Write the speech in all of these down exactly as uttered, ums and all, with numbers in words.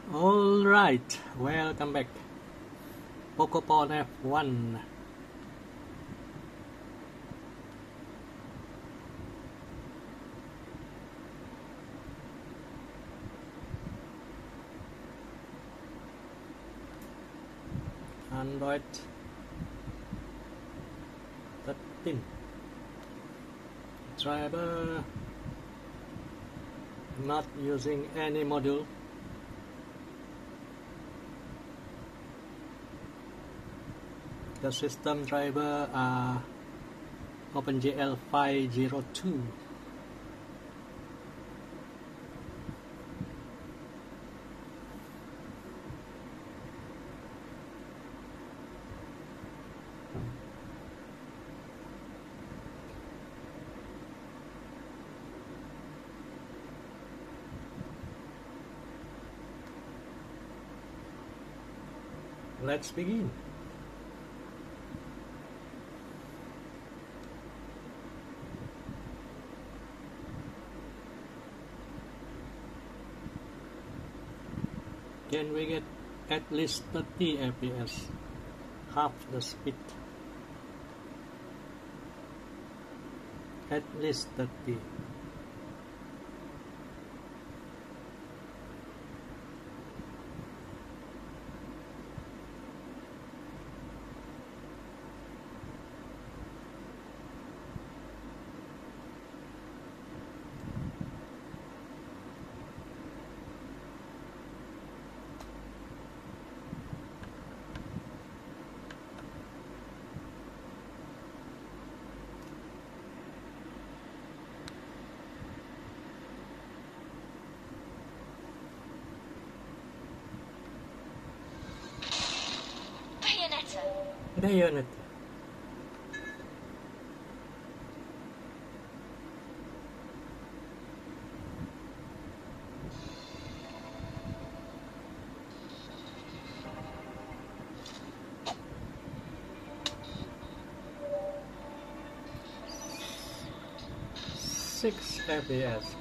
Alright, welcome back. Pokemon F one. Android thirteen. Driver not using any module. The system driver are OpenGL five oh two. Let's begin. Can we get at least thirty F P S? Half the speed. At least thirty. Bayonetta. Six F P S.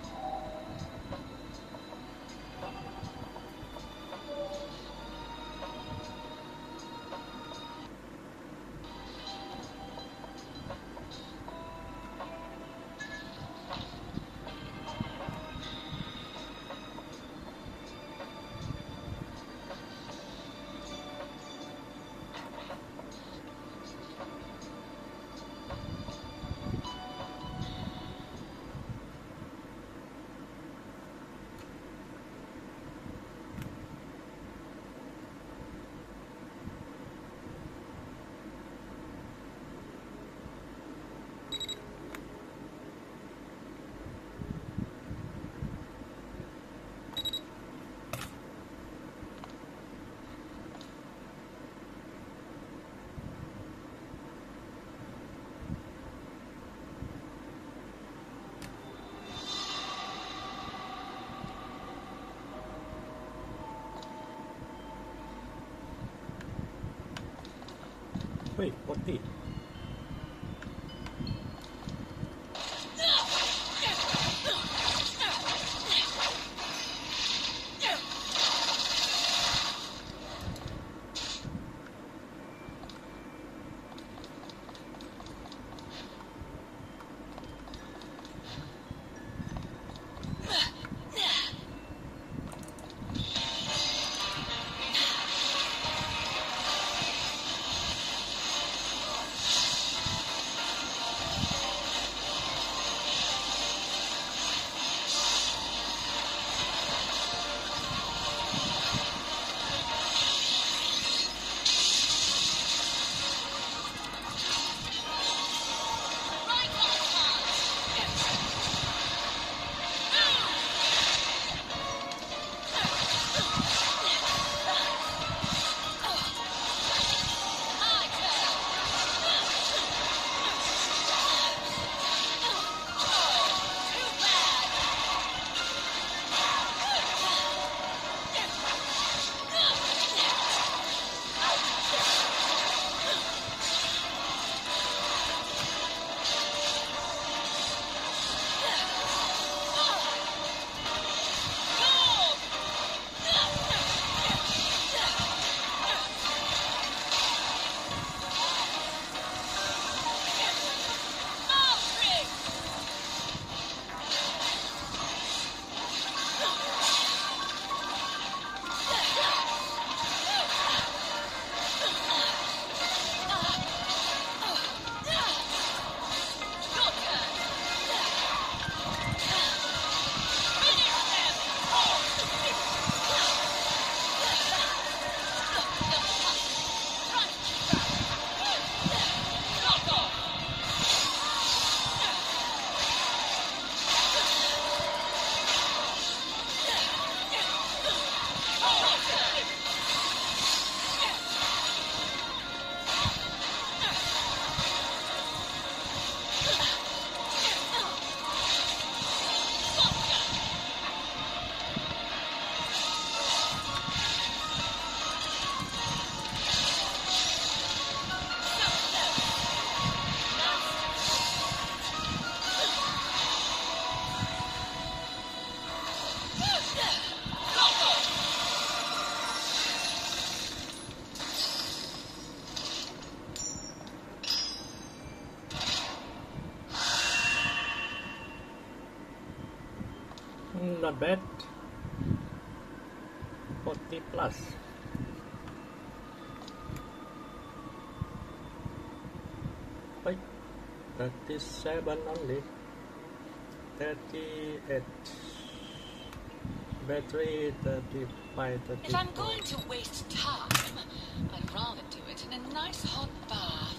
Wait, what the? not bad. forty plus. Wait, thirty-seven only. thirty-eight. Battery thirty-five, thirty-four. If I'm going to waste time, I'd rather do it in a nice hot bath.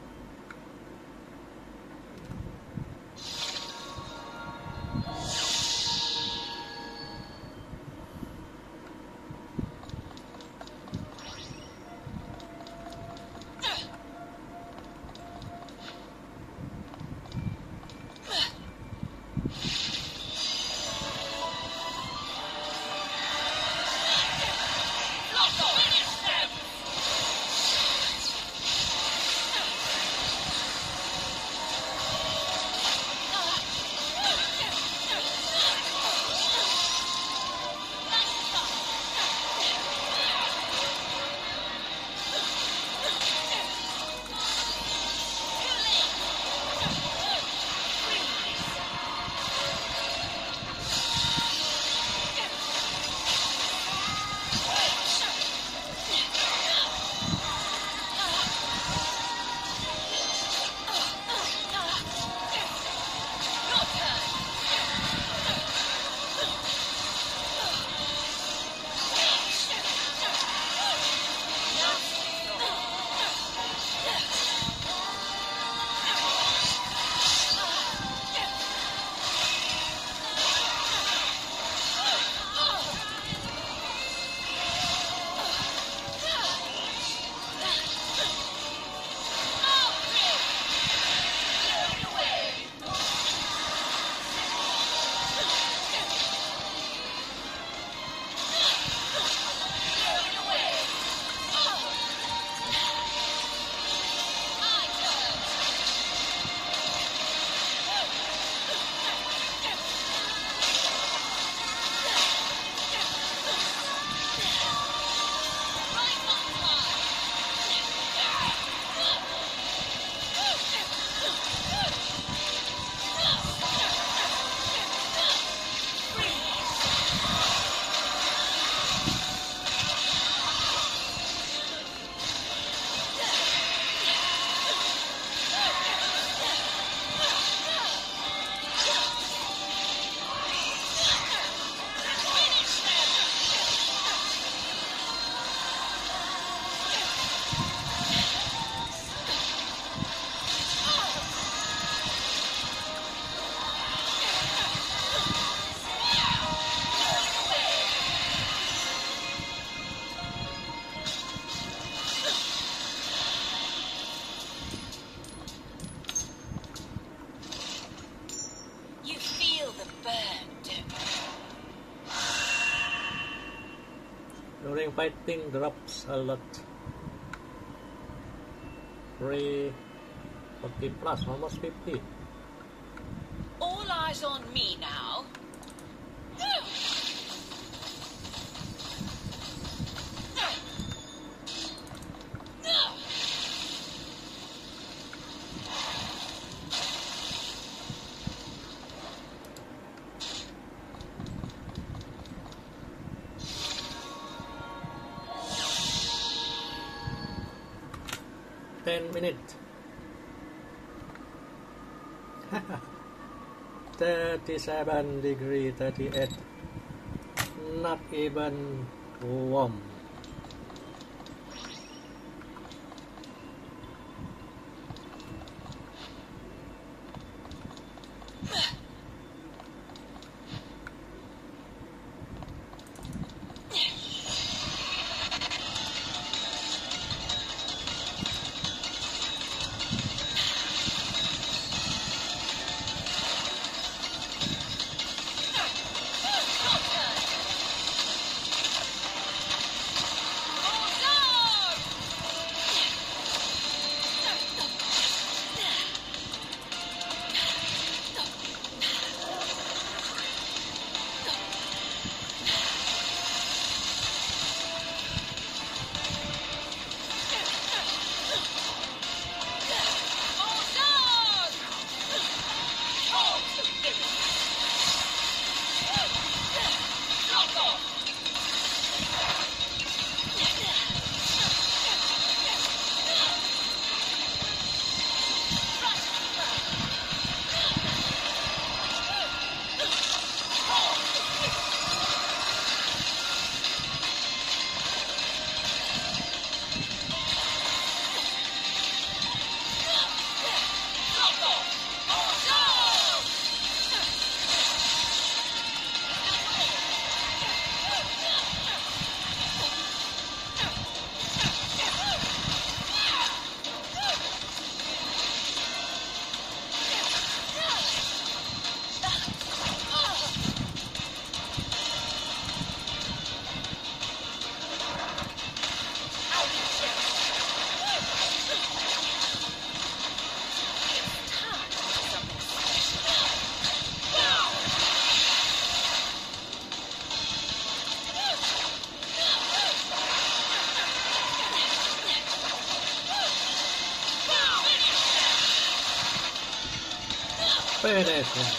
During fighting drops a lot. three forty plus, almost fifty. All eyes on me now. ten minutes. thirty-seven degree, thirty-eight. Not even warm. Finish him.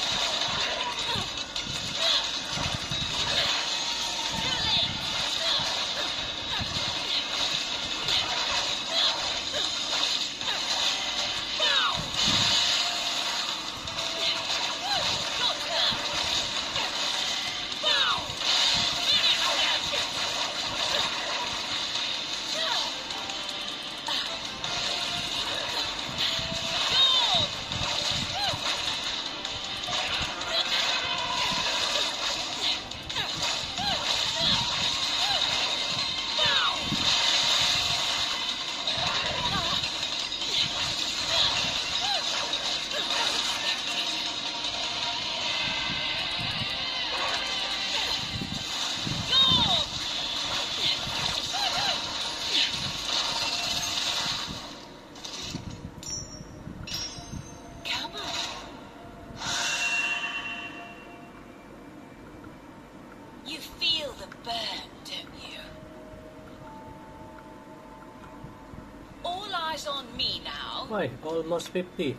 You feel the burn, don't you? All eyes on me now. Why? Almost fifty.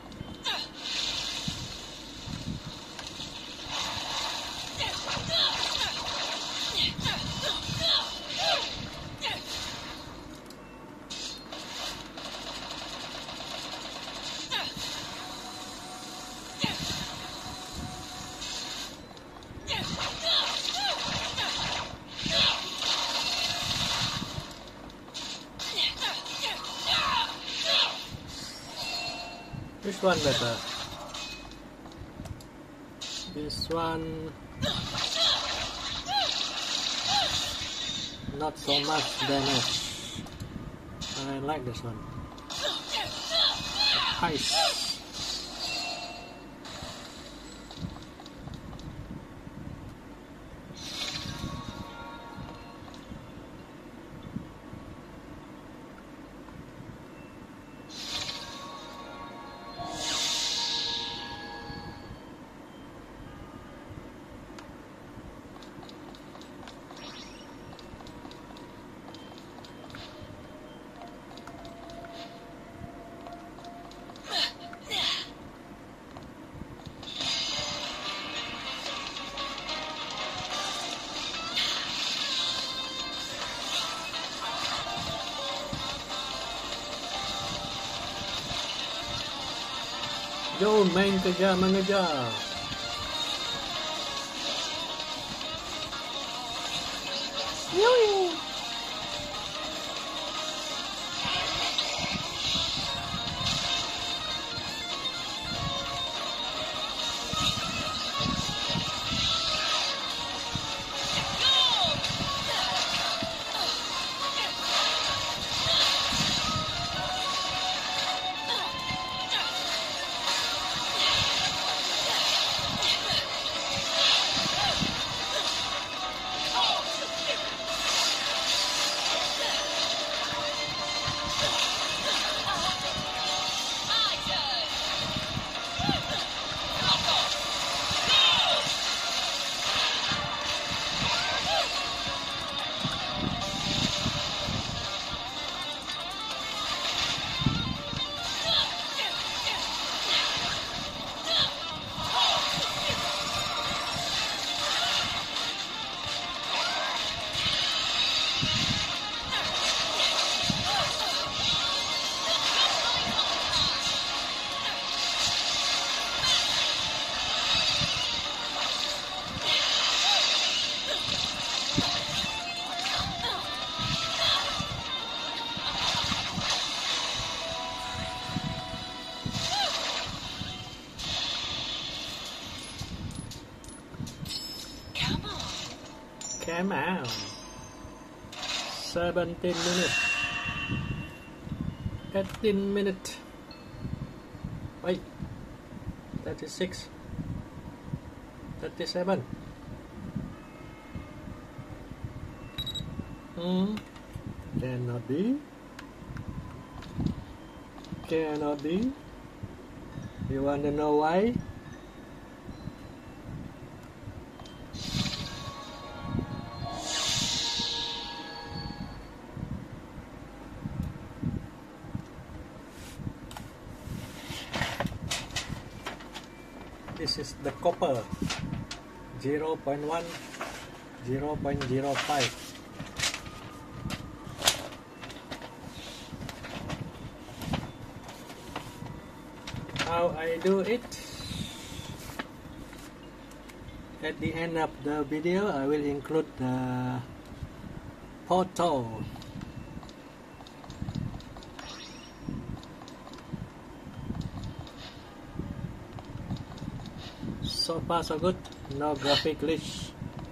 Which one better? This one not so much damage. I like this one. Ice. Yo, main kejar mengejar. Yo. Come on. seventeen minutes. eighteen minutes. Wait. thirty-six. thirty-seven. Hmm. Cannot be. Cannot be. You wanna know why? this is the copper, zero point one, zero point zero five. How I do it? At the end of the video, I will include the photo. So far so good, no graphic glitch.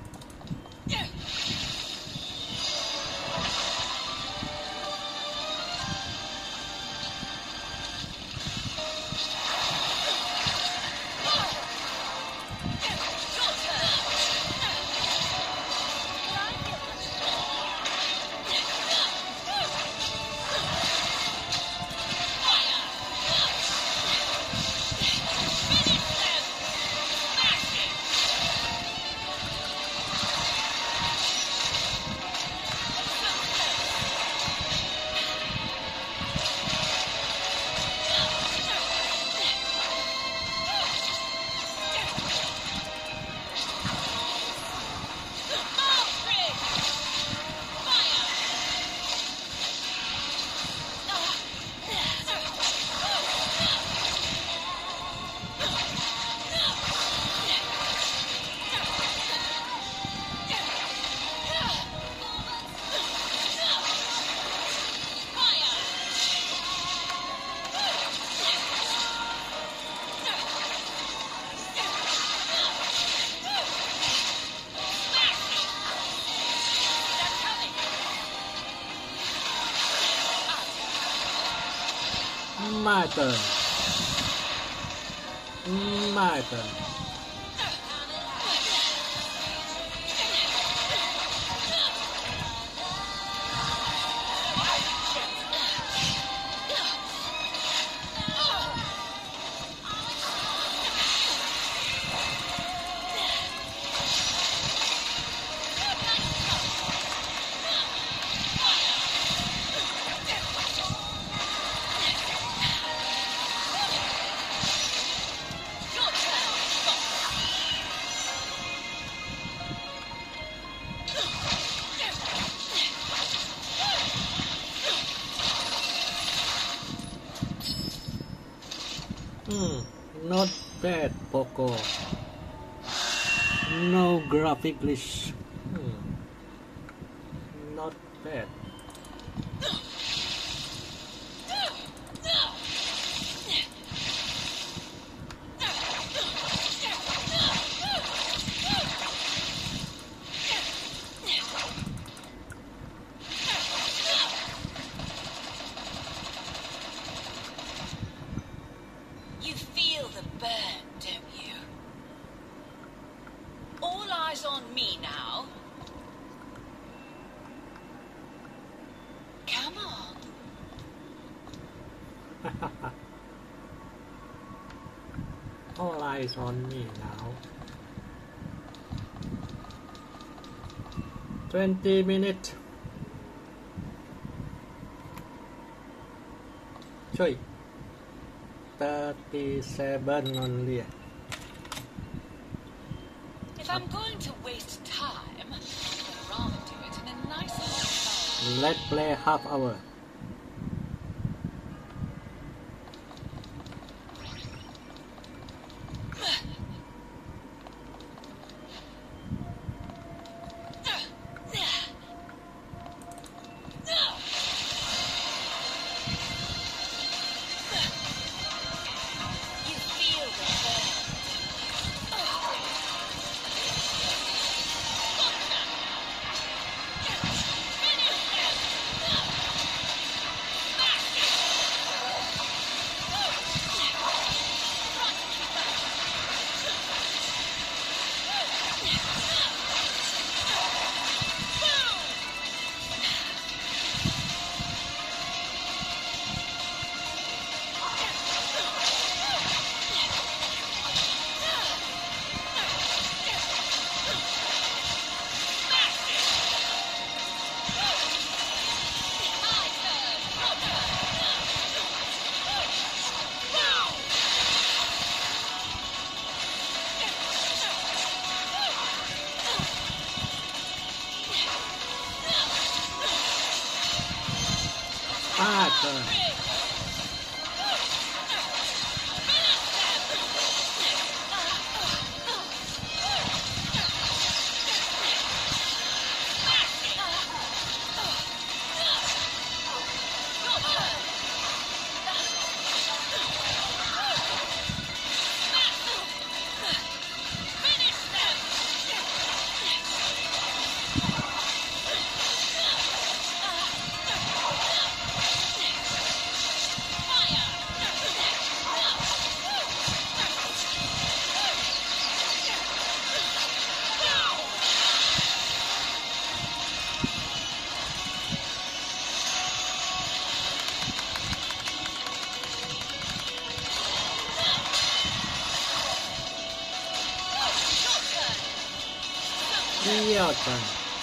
My turn. My turn. Hmm, not bad, Poco. No graphic glitch. Hmm, not bad. You feel the burn, don't you? All eyes on me now. Come on. All eyes on me now. Twenty minutes. Choi. Thirty-seven only. If I'm going to waste time, I'd rather do it in a nice and Let's play half hour. You feel the burn. Finish them! Faster. Your turn.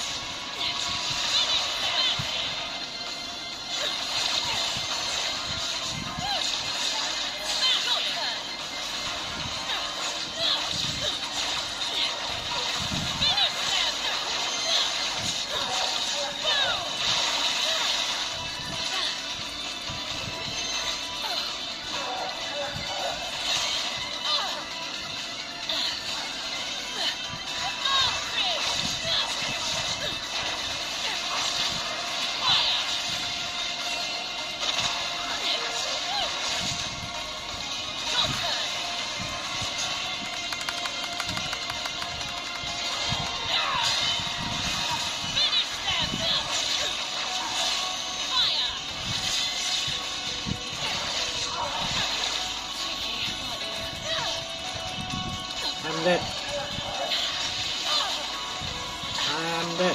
I'm dead. I'm dead.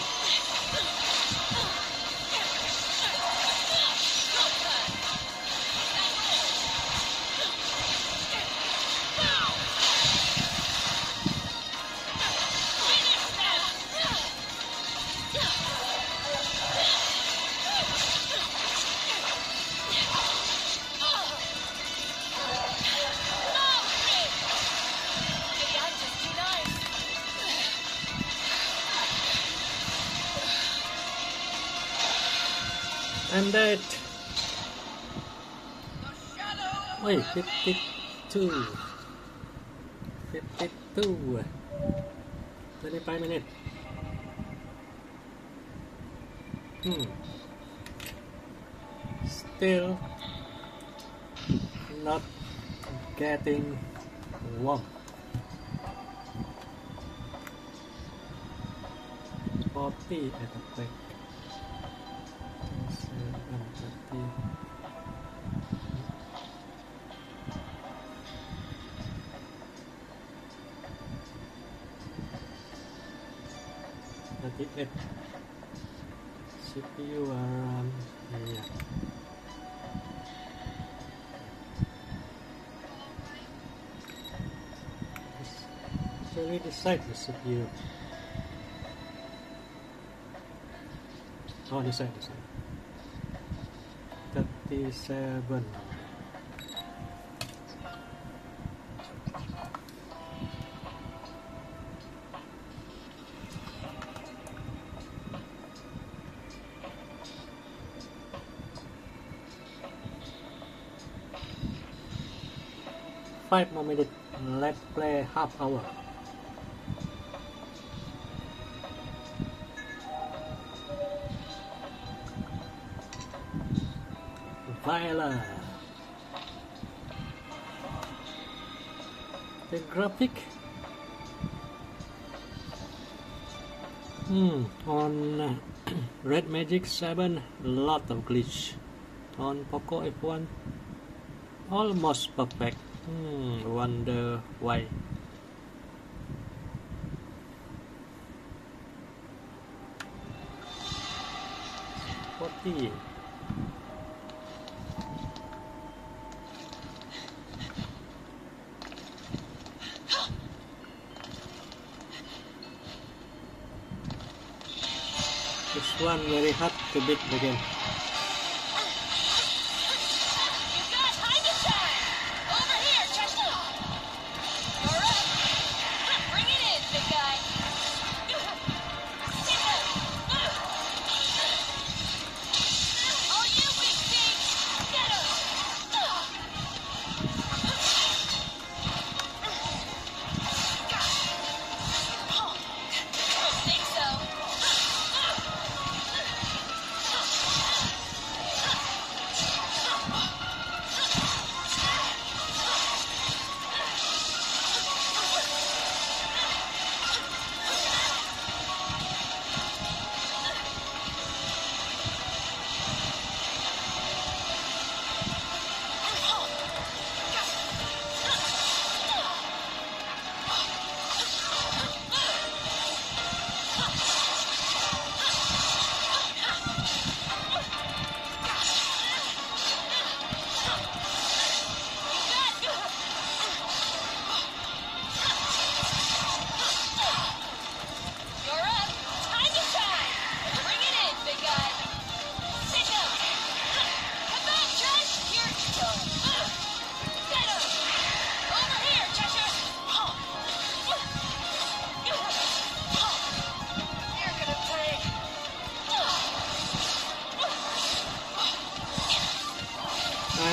I'm dead. Wait, fifty-two. fifty-two. twenty-five minutes. Hmm. Still not getting warm. forty at the back. thirty-eight. C P U around here. So we decide the C P U. Oh, decide, decide. thirty-seven. Five more minutes. Let's play half hour. Viola. The graphic. Hmm. On uh, Red Magic seven, lot of glitch. On Poco F one, almost perfect. Hmm. Wonder why. forty. This one very hard to beat again.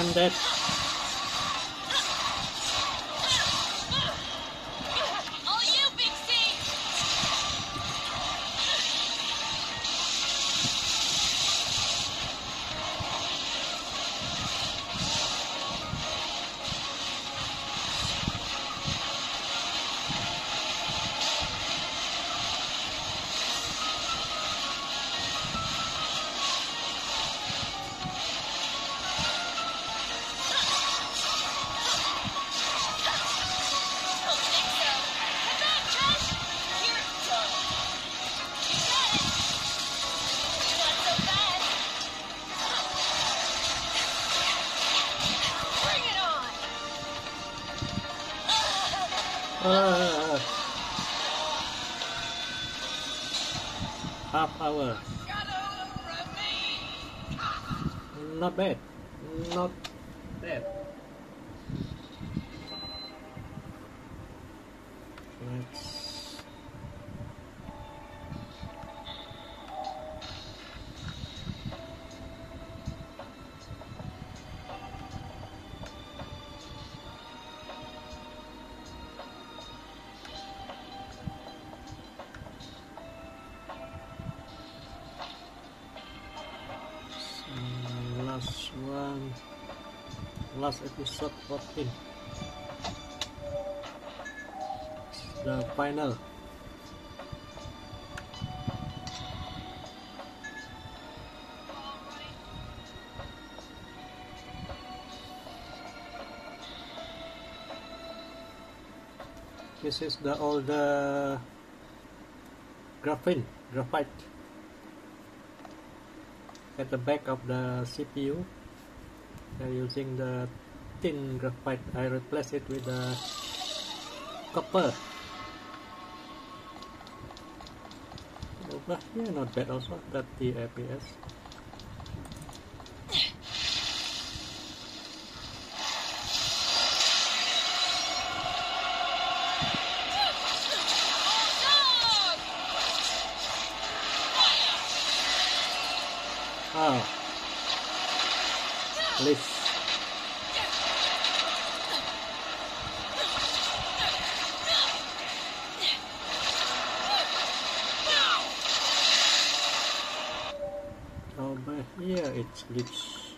I'm dead. All you, Big C! Don't think so. Come back, Josh! You're done. You got it. Not so fast. Bring it on! Uh, half hour. Shadow remains! Not bad. Not bad. Let's see, last one. Last episode fourteen. The final. This is the older graphene, graphite at the back of the C P U. They're using the thin graphite. I replaced it with the copper. Over here, not bad also, thirty F P S. Oh, please. Over here, it's glitch.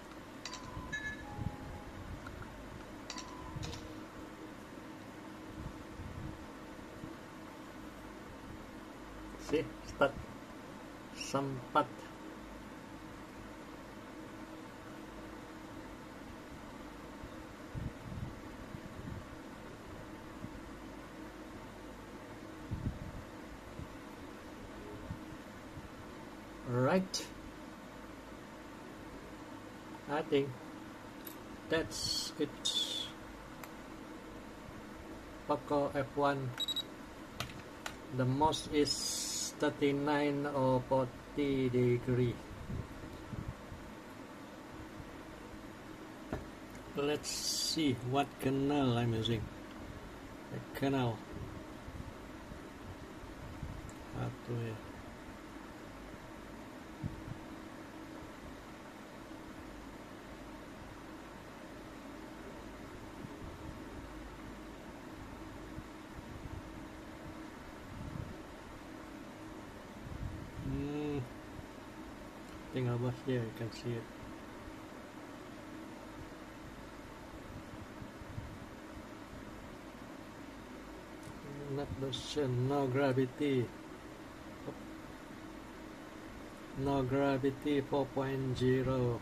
See, start sempat. Right. I think that's it. Poco F one. The most is thirty-nine or forty degree. Let's see what kernel I'm using. The kernel. Hardware. Hmm. I think over here you can see it. Not version, no gravity. No gravity four point zero.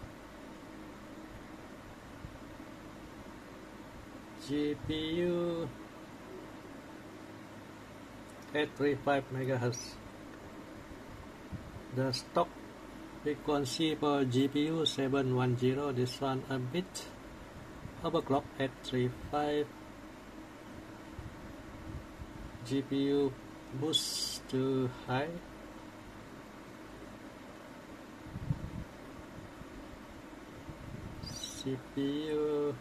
G P U eight thirty-five megahertz. The stock frequency for G P U seven one zero. This one a bit overclock eight thirty-five. G P U boost to high. C P U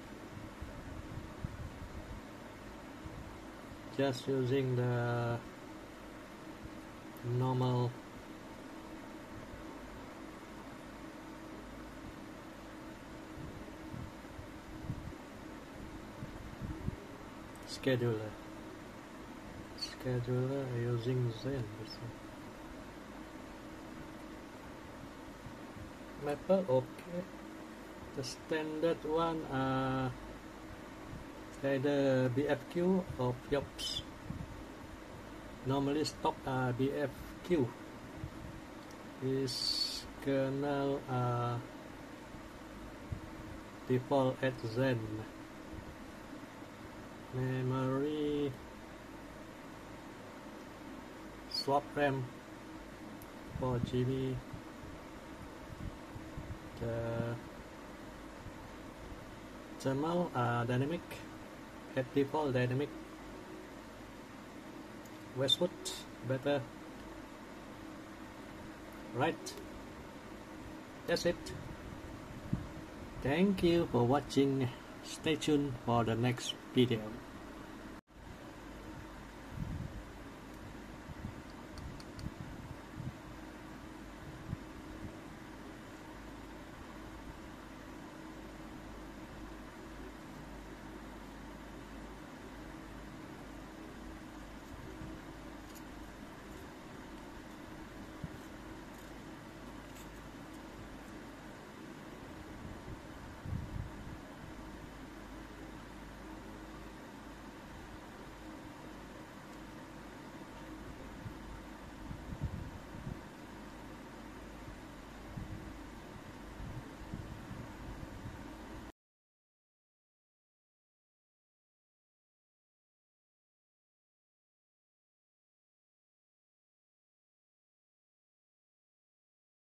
just using the normal scheduler. Scheduler using Zen. Maple, okay. The standard one are either B F Q or Fiops. Normally stock are B F Q. This kernel are default at Zen. Memory swap RAM four G B. The thermal are dynamic at default dynamic. Westwood better. Right, that's it. Thank you for watching. Stay tuned for the next video.